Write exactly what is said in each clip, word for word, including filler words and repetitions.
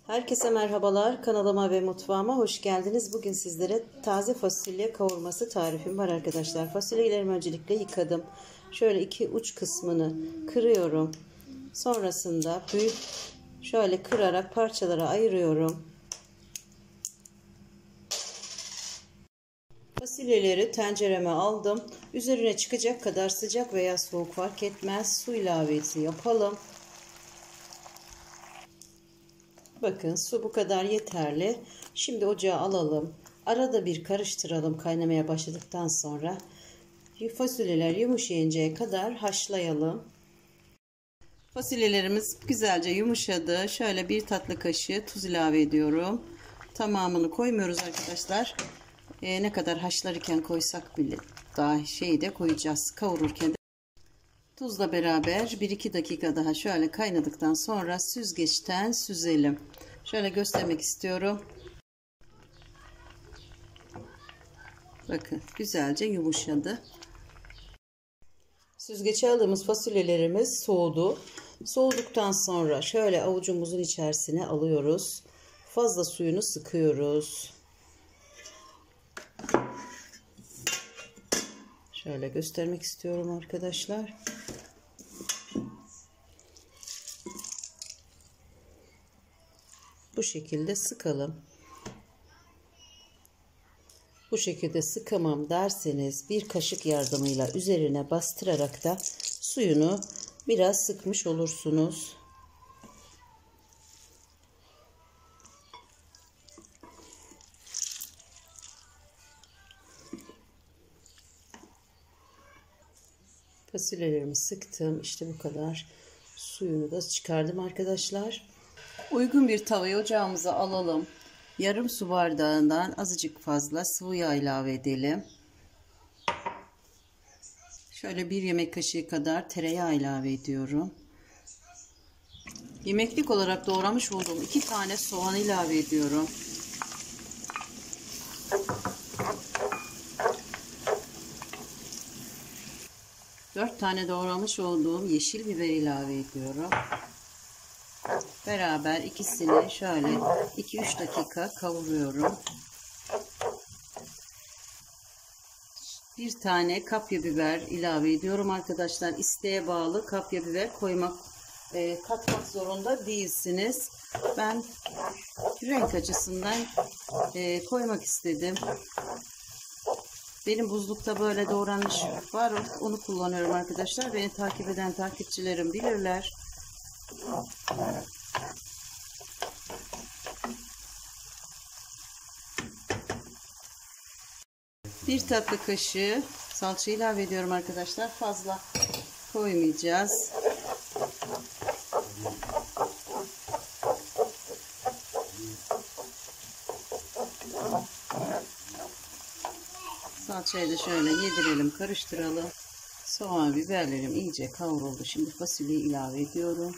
Herkese merhabalar. Kanalıma ve mutfağıma hoş geldiniz. Bugün sizlere taze fasulye kavurması tarifim var arkadaşlar. Fasulyelerimi öncelikle yıkadım. Şöyle iki uç kısmını kırıyorum. Sonrasında büyük şöyle kırarak parçalara ayırıyorum. Fasulyeleri tencereme aldım. Üzerine çıkacak kadar sıcak veya soğuk fark etmez. Su ilavesi yapalım. Bakın su bu kadar yeterli. Şimdi ocağa alalım. Arada bir karıştıralım kaynamaya başladıktan sonra. Fasulyeler yumuşayıncaya kadar haşlayalım. Fasulyelerimiz güzelce yumuşadı. Şöyle bir tatlı kaşığı tuz ilave ediyorum. Tamamını koymuyoruz arkadaşlar. Ee, ne kadar haşlarken koysak bile daha şeyi de koyacağız. Kavururken de. Tuzla beraber bir iki dakika daha şöyle kaynadıktan sonra süzgeçten süzelim. Şöyle göstermek istiyorum. Bakın güzelce yumuşadı. Süzgeçe aldığımız fasulyelerimiz soğudu. Soğuduktan sonra şöyle avucumuzun içerisine alıyoruz. Fazla suyunu sıkıyoruz. Şöyle göstermek istiyorum arkadaşlar. Bu şekilde sıkalım. Bu şekilde sıkamam derseniz bir kaşık yardımıyla üzerine bastırarak da suyunu biraz sıkmış olursunuz. Fasulyelerimi sıktım. İşte bu kadar. Suyunu da çıkardım arkadaşlar. Uygun bir tavayı ocağımıza alalım. Yarım su bardağından azıcık fazla sıvı yağ ilave edelim. Şöyle bir yemek kaşığı kadar tereyağı ilave ediyorum. Yemeklik olarak doğramış olduğum iki tane soğan ilave ediyorum. dört tane doğramış olduğum yeşil biber ilave ediyorum. Beraber ikisini şöyle iki üç dakika kavuruyorum. Bir tane kapya biber ilave ediyorum arkadaşlar. İsteğe bağlı kapya biber koymak, e, katmak zorunda değilsiniz. Ben renk açısından e, koymak istedim. Benim buzlukta böyle doğranmış var. Onu kullanıyorum arkadaşlar. Beni takip eden takipçilerim bilirler. Bir tatlı kaşığı salça ilave ediyorum arkadaşlar. Fazla koymayacağız. Salçayı da şöyle yedirelim, karıştıralım. Soğan, biberlerim iyice kavruldu. Şimdi fasulyeyi ilave ediyorum.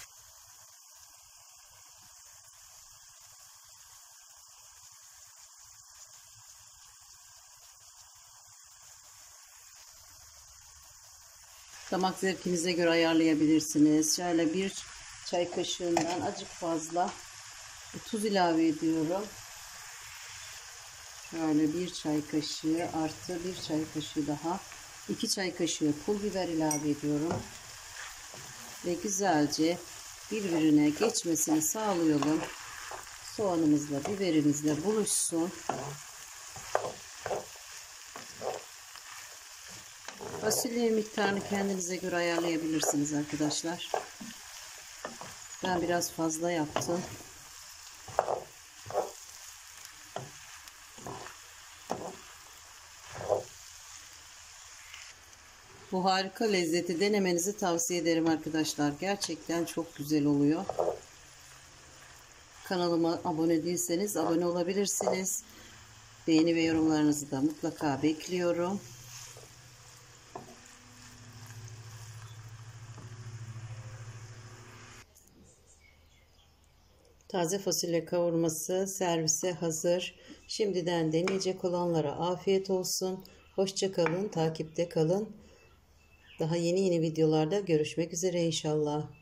Damak zevkinize göre ayarlayabilirsiniz. Şöyle bir çay kaşığından azıcık fazla tuz ilave ediyorum. Şöyle bir çay kaşığı artı bir çay kaşığı daha. iki çay kaşığı pul biber ilave ediyorum. Ve güzelce birbirine geçmesini sağlayalım. Soğanımızla biberimizle buluşsun. Fasulye miktarını kendinize göre ayarlayabilirsiniz arkadaşlar. Ben biraz fazla yaptım. Bu harika lezzeti denemenizi tavsiye ederim arkadaşlar. Gerçekten çok güzel oluyor. Kanalıma abone değilseniz abone olabilirsiniz. Beğeni ve yorumlarınızı da mutlaka bekliyorum. Taze fasulye kavurması servise hazır. Şimdiden deneyecek olanlara afiyet olsun. Hoşça kalın, takipte kalın. Daha yeni yeni videolarda görüşmek üzere inşallah.